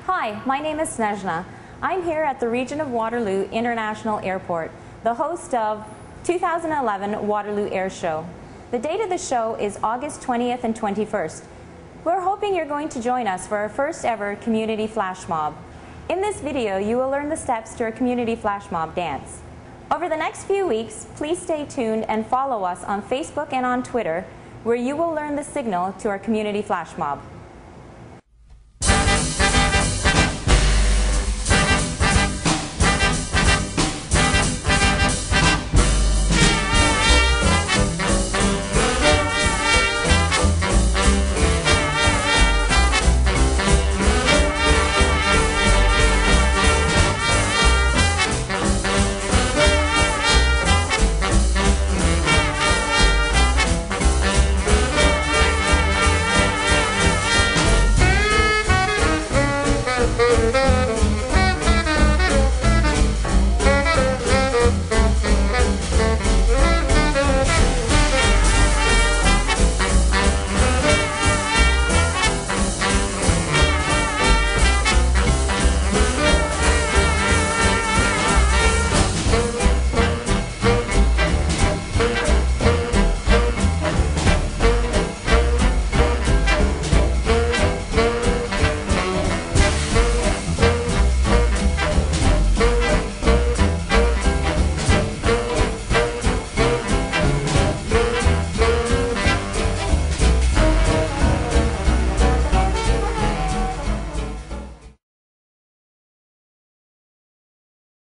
Hi, my name is Snezhna. I'm here at the Region of Waterloo International Airport, the host of 2011 Waterloo Air Show. The date of the show is August 20th and 21st. We're hoping you're going to join us for our first ever community flash mob. In this video, you will learn the steps to our community flash mob dance. Over the next few weeks, please stay tuned and follow us on Facebook and on Twitter, where you will learn the signal to our community flash mob.